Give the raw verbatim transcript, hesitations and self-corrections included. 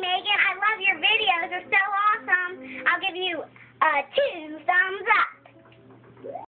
Megan. I love your videos. They're so awesome. I'll give you uh, two thumbs up.